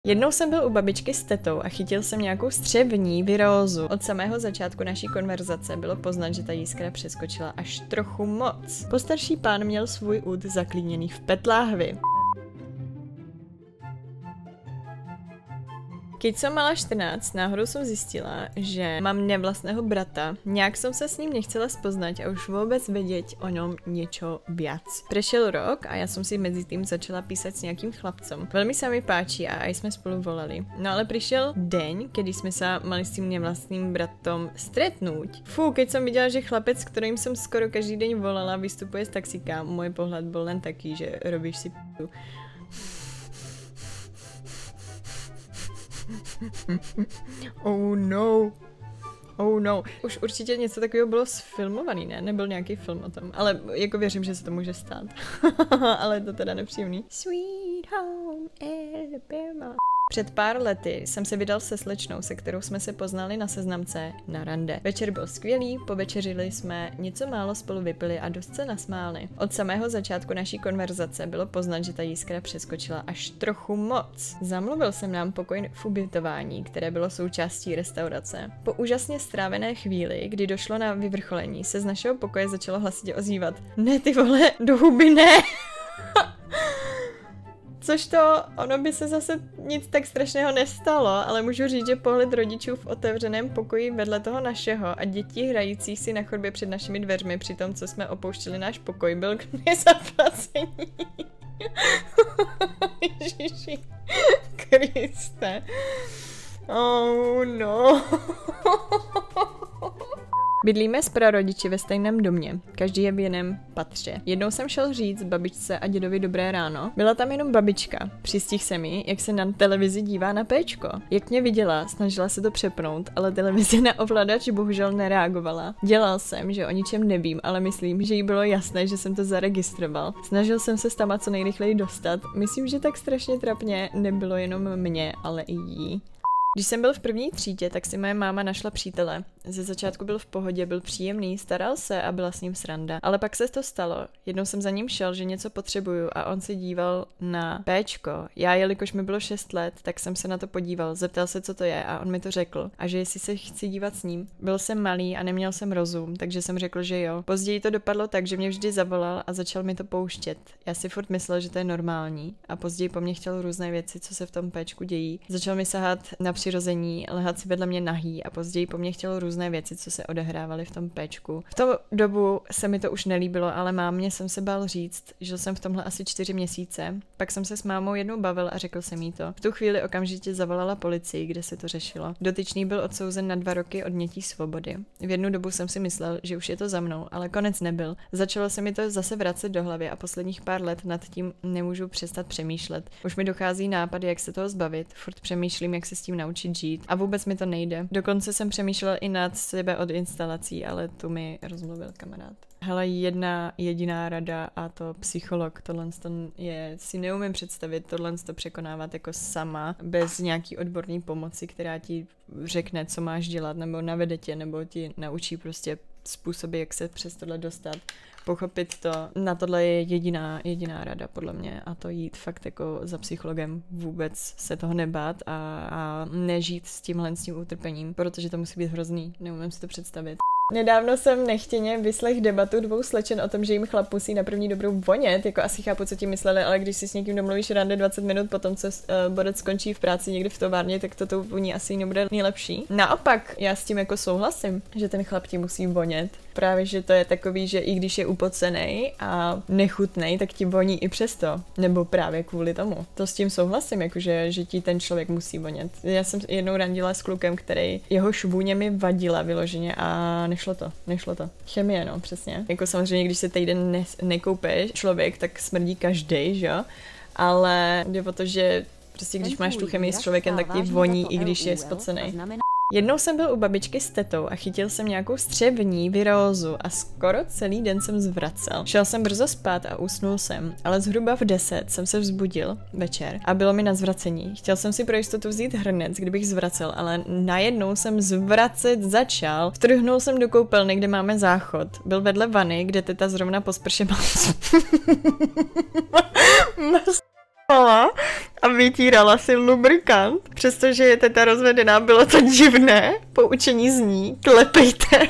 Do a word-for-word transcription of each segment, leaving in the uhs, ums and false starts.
Jednou jsem byl u babičky s tetou a chytil jsem nějakou střevní virózu. Od samého začátku naší konverzace bylo poznat, že ta jiskra přeskočila až trochu moc. Postarší pán měl svůj úd zaklíněný v PET láhvi. Když jsem mala čtrnáct, náhodou jsem zjistila, že mám nevlastného brata. Nějak jsem se s ním nechcela spoznat a už vůbec vědět o něm něco víc. Přešel rok a já jsem si mezi tím začala písat s nějakým chlapcem. Velmi se mi páčí a aj jsme spolu volali. No ale přišel den, kdy jsme se mali s tím nevlastným bratom stretnout. Fú, keď jsem viděla, že chlapec, s kterým jsem skoro každý den volala, vystupuje z taxíka, můj pohled byl len taký, že robíš si p***u. Oh no. Oh no. Už určitě něco takového bylo sfilmovaný, ne? Nebyl nějaký film o tom. Ale jako věřím, že se to může stát. Ale je to teda nepříjemný. Sweet home Alabama. Před pár lety jsem se vydal se slečnou, se kterou jsme se poznali na seznamce na rande. Večer byl skvělý, povečeřili jsme, něco málo spolu vypili a dost se nasmáli. Od samého začátku naší konverzace bylo poznat, že ta jiskra přeskočila až trochu moc. Zamluvil jsem nám pokoj v ubytování, které bylo součástí restaurace. Po úžasně strávené chvíli, kdy došlo na vyvrcholení, se z našeho pokoje začalo hlasitě ozývat: Ne ty vole, do huby ne! Což to, ono by se zase nic tak strašného nestalo, ale můžu říct, že pohled rodičů v otevřeném pokoji vedle toho našeho a dětí hrajících si na chodbě před našimi dveřmi při tom, co jsme opouštěli náš pokoj, byl k nezaplacení. Ježiši Kriste. Oh no. Bydlíme s prarodiči ve stejném domě, každý je v jiném patře. Jednou jsem šel říct babičce a dědovi dobré ráno. Byla tam jenom babička. Přistihl se mi, jak se na televizi dívá na péčko. Jak mě viděla, snažila se to přepnout, ale televize na ovladač bohužel nereagovala. Dělal jsem, že o ničem nevím, ale myslím, že jí bylo jasné, že jsem to zaregistroval. Snažil jsem se tam co nejrychleji dostat. Myslím, že tak strašně trapně nebylo jenom mě, ale i jí. Když jsem byl v první třídě, tak si moje máma našla přítele. Ze začátku byl v pohodě, byl příjemný, staral se a byla s ním sranda. Ale pak se to stalo. Jednou jsem za ním šel, že něco potřebuju a on se díval na péčko. Já, jelikož mi bylo šest let, tak jsem se na to podíval, zeptal se, co to je a on mi to řekl. A že jestli se chci dívat s ním. Byl jsem malý a neměl jsem rozum, takže jsem řekl, že jo. Později to dopadlo tak, že mě vždy zavolal a začal mi to pouštět. Já si furt myslel, že to je normální a později po mně chtěl různé věci, co se v tom péčku dějí. Začal mi sahat na přirození, lehat si vedle mě nahý a později po mně chtěl různé věci, co se odehrávaly v tom péčku. V tom dobu se mi to už nelíbilo, ale mámě jsem se bál říct, že jsem v tomhle asi čtyři měsíce. Pak jsem se s mámou jednou bavil a řekl jsem jí to. V tu chvíli okamžitě zavolala policii, kde se to řešilo. Dotyčný byl odsouzen na dva roky odnětí svobody. V jednu dobu jsem si myslel, že už je to za mnou, ale konec nebyl. Začalo se mi to zase vracet do hlavy a posledních pár let nad tím nemůžu přestat přemýšlet. Už mi dochází nápady, jak se toho zbavit. Furt přemýšlím, jak se s tím naučit žít a vůbec mi to nejde. Dokonce jsem přemýšlel i nad sebe od instalací, ale tu mi rozmluvil kamarád. Hele, jedna jediná rada a to psycholog. Tohle je, si neumím představit tohle to překonávat jako sama, bez nějaký odborné pomoci, která ti řekne, co máš dělat, nebo navede tě, nebo ti naučí prostě způsoby, jak se přes tohle dostat. Pochopit to, na tohle je jediná, jediná rada podle mě a to jít fakt jako za psychologem, vůbec se toho nebát a, a nežít s tímhle s tím utrpením, protože to musí být hrozný, neumím si to představit. Nedávno jsem nechtěně vyslech debatu dvou slečen o tom, že jim chlap musí na první dobrou vonět, jako asi chápu, co ti mysleli, ale když si s někým domluvíš rande dvacet minut potom, co uh, borec skončí v práci někde v továrně, tak to tou voní asi nebude nejlepší. Naopak, já s tím jako souhlasím, že ten chlap ti musí vonět. Právě, že to je takový, že i když je upocenej a nechutnej, tak ti voní i přesto. Nebo právě kvůli tomu. To s tím souhlasím, jakože, že ti ten člověk musí vonět. Já jsem jednou randila s klukem, který jeho švůně mi vadila vyloženě a nešlo to, nešlo to. Chemie, no, přesně. Jako samozřejmě, když se týden ne- nekoupe člověk, tak smrdí každej, že jo? Ale jde o to, že prostě když máš tu chemii s člověkem, tak ti voní, i když je spocenej. Jednou jsem byl u babičky s tetou a chytil jsem nějakou střevní virózu a skoro celý den jsem zvracel. Šel jsem brzo spát a usnul jsem, ale zhruba v deset jsem se vzbudil večer a bylo mi na zvracení. Chtěl jsem si pro jistotu vzít hrnec, kdybych zvracel, ale najednou jsem zvracet začal. Vtrhnul jsem do koupelny, kde máme záchod. Byl vedle vany, kde teta zrovna po sprše a vytírala si lubrikant. Přestože je teta rozvedená, bylo to divné. Poučení zní, klepejte.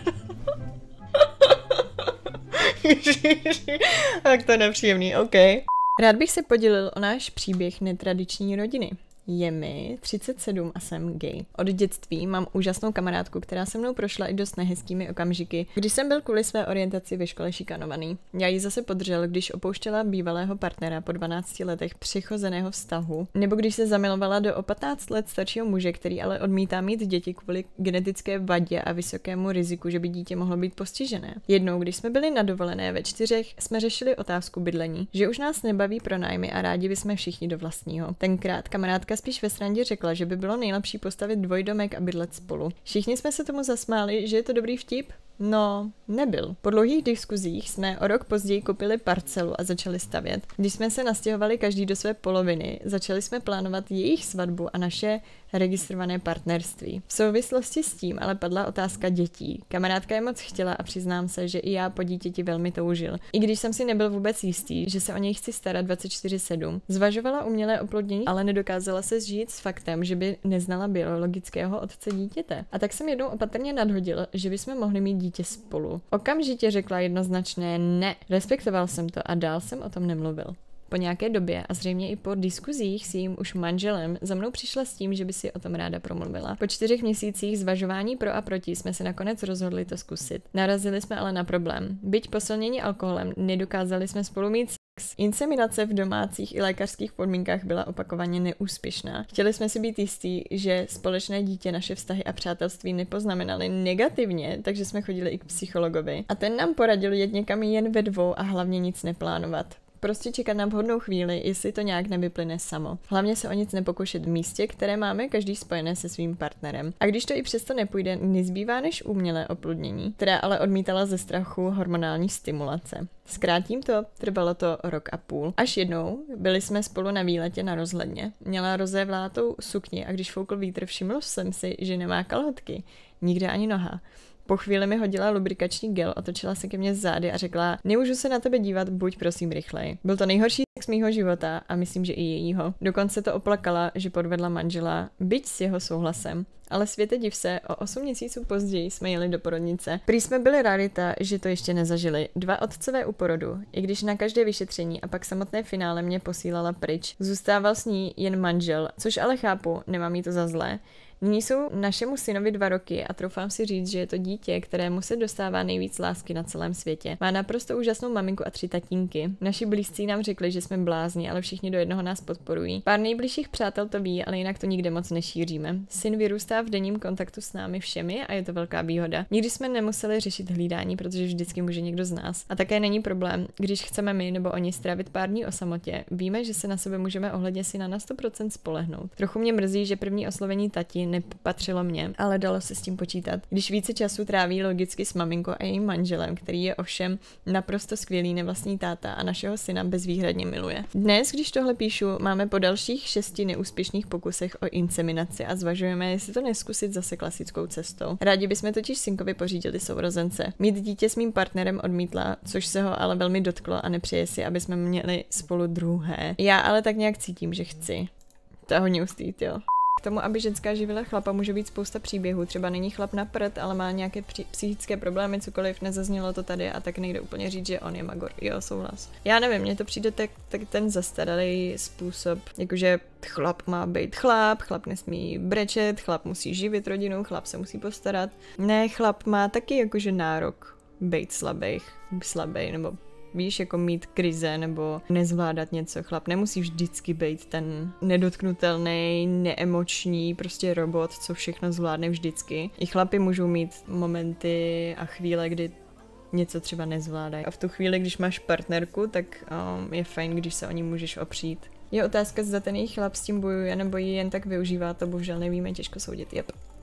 Tak to je nepříjemný, ok. Rád bych se podělil o náš příběh netradiční rodiny. Je mi třicet sedm a jsem gay. Od dětství mám úžasnou kamarádku, která se mnou prošla i dost nehezkými okamžiky, když jsem byl kvůli své orientaci ve škole šikanovaný. Já ji zase podržel, když opouštěla bývalého partnera po dvanácti letech přechozeného vztahu, nebo když se zamilovala do o patnáct let staršího muže, který ale odmítá mít děti kvůli genetické vadě a vysokému riziku, že by dítě mohlo být postižené. Jednou, když jsme byli na dovolené ve čtyřech, jsme řešili otázku bydlení, že už nás nebaví pronájmy a rádi bychom všichni do vlastního. Tenkrát kamarádka spíš ve srandě řekla, že by bylo nejlepší postavit dvojdomek a bydlet spolu. Všichni jsme se tomu zasmáli, že je to dobrý vtip. No, nebyl. Po dlouhých diskuzích jsme o rok později koupili parcelu a začali stavět. Když jsme se nastěhovali každý do své poloviny, začali jsme plánovat jejich svatbu a naše registrované partnerství. V souvislosti s tím ale padla otázka dětí. Kamarádka je moc chtěla a přiznám se, že i já po dítěti velmi toužil. I když jsem si nebyl vůbec jistý, že se o něj chci starat dvacet čtyři sedm. Zvažovala umělé oplodnění, ale nedokázala se zžít s faktem, že by neznala biologického otce dítěte. A tak jsem jednou opatrně nadhodil, že bychom mohli mít dítě spolu. Okamžitě řekla jednoznačné ne. Respektoval jsem to a dál jsem o tom nemluvil. Po nějaké době a zřejmě i po diskuzích s jejím už manželem za mnou přišla s tím, že by si o tom ráda promluvila. Po čtyřech měsících zvažování pro a proti jsme se nakonec rozhodli to zkusit. Narazili jsme ale na problém. Byť posilnění alkoholem, nedokázali jsme spolu mít sex. Inseminace v domácích i lékařských podmínkách byla opakovaně neúspěšná. Chtěli jsme si být jistí, že společné dítě naše vztahy a přátelství nepoznamenaly negativně, takže jsme chodili i k psychologovi. A ten nám poradil jet někam jen ve dvou a hlavně nic neplánovat. Prostě čekat na vhodnou chvíli, jestli to nějak nevyplyne samo. Hlavně se o nic nepokoušet v místě, které máme každý spojené se svým partnerem. A když to i přesto nepůjde, nezbývá než umělé oplodnění, které ale odmítala ze strachu hormonální stimulace. Zkrátím to, trvalo to rok a půl. Až jednou byli jsme spolu na výletě na rozhledně. Měla rozevlátou sukni a když foukl vítr, všiml jsem si, že nemá kalhotky. Nikde ani noha. Po chvíli mi hodila lubrikační gel, otočila se ke mně zády a řekla: nemůžu se na tebe dívat, buď prosím rychleji. Byl to nejhorší sex mýho života a myslím, že i jejího. Dokonce to oplakala, že podvedla manžela, byť s jeho souhlasem. Ale světe div se, o osm měsíců později jsme jeli do porodnice. Prý jsme byli rarita, že to ještě nezažili. Dva otcové u porodu, i když na každé vyšetření a pak samotné finále mě posílala pryč. Zůstával s ní jen manžel, což ale chápu, nemám jí to za zlé. Nyní jsou našemu synovi dva roky a troufám si říct, že je to dítě, kterému se dostává nejvíc lásky na celém světě. Má naprosto úžasnou maminku a tři tatínky. Naši blízcí nám řekli, že jsme blázni, ale všichni do jednoho nás podporují. Pár nejbližších přátel to ví, ale jinak to nikde moc nešíříme. Syn vyrůstá v denním kontaktu s námi všemi a je to velká výhoda. Nikdy jsme nemuseli řešit hlídání, protože vždycky může někdo z nás. A také není problém, když chceme my nebo oni strávit pár dní o samotě. Víme, že se na sebe můžeme ohledně syna na sto procent spolehnout. Trochu mě mrzí, že první oslovení tati nepatřilo mě, ale dalo se s tím počítat. Když více času tráví logicky s maminkou a jejím manželem, který je ovšem naprosto skvělý nevlastní táta a našeho syna bezvýhradně miluje. Dnes, když tohle píšu, máme po dalších šesti neúspěšných pokusech o inseminaci a zvažujeme, jestli to neskusit zase klasickou cestou. Rádi bychom totiž synkovi pořídili sourozence. Mít dítě s mým partnerem odmítla, což se ho ale velmi dotklo a nepřeje si, aby jsme měli spolu druhé. Já ale tak nějak cítím, že chci. To je hodně ustýt, jo. K tomu, aby ženská živila chlapa, může být spousta příběhů. Třeba není chlap na prd, ale má nějaké při- psychické problémy, cokoliv, nezaznělo to tady a tak nejde úplně říct, že on je magor. Jo, souhlas. Já nevím, mně to přijde tak, tak ten zastaralý způsob, jakože chlap má být chlap, chlap nesmí brečet, chlap musí živit rodinu, chlap se musí postarat. Ne, chlap má taky jakože nárok být slabý, slabý nebo víš, jako mít krize nebo nezvládat něco. Chlap nemusí vždycky být ten nedotknutelný, neemoční, prostě robot, co všechno zvládne vždycky. I chlapi můžou mít momenty a chvíle, kdy něco třeba nezvládají. A v tu chvíli, když máš partnerku, tak um, je fajn, když se o ní můžeš opřít. Je otázka, zda ten jejich chlap s tím bojuje nebo ji jen tak využívá, to bohužel nevíme, těžko soudit. Yep.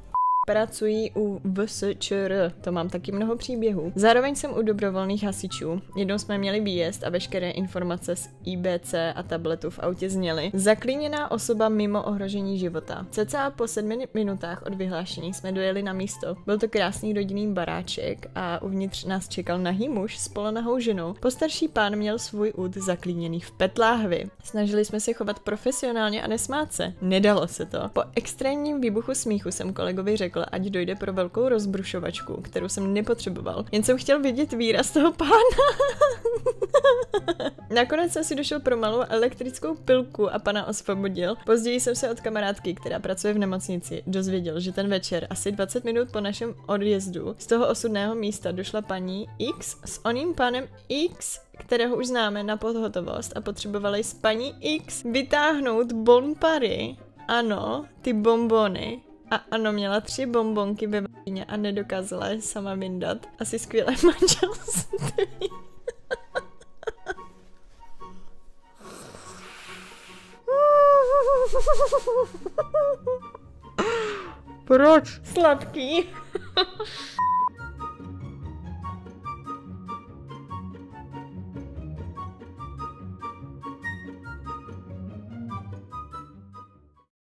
Pracuji u V S Č R, to mám taky mnoho příběhů. Zároveň jsem u dobrovolných hasičů. Jednou jsme měli výjezd a veškeré informace z I B C a tabletu v autě zněly. Zaklíněná osoba mimo ohrožení života. Cca po sedmi minutách od vyhlášení jsme dojeli na místo. Byl to krásný rodinný baráček a uvnitř nás čekal nahý muž s polonahou ženou. Postarší pán měl svůj út zaklíněný v PET láhvi. Snažili jsme se chovat profesionálně a nesmát se. Nedalo se to. Po extrémním výbuchu smíchu jsem kolegovi řekl, ať dojde pro velkou rozbrušovačku, kterou jsem nepotřeboval. Jen jsem chtěl vidět výraz toho pána. Nakonec jsem si došel pro malou elektrickou pilku a pana osvobodil. Později jsem se od kamarádky, která pracuje v nemocnici, dozvěděl, že ten večer, asi dvacet minut po našem odjezdu, z toho osudného místa došla paní X s oným panem X, kterého už známe, na pohotovost a potřebovali s paní X vytáhnout bonpary. Ano, ty bonbony. A ano, měla tři bonbonky ve vagíně a nedokázala je sama vyndat. Asi skvělé manželství. Proč? Sladký.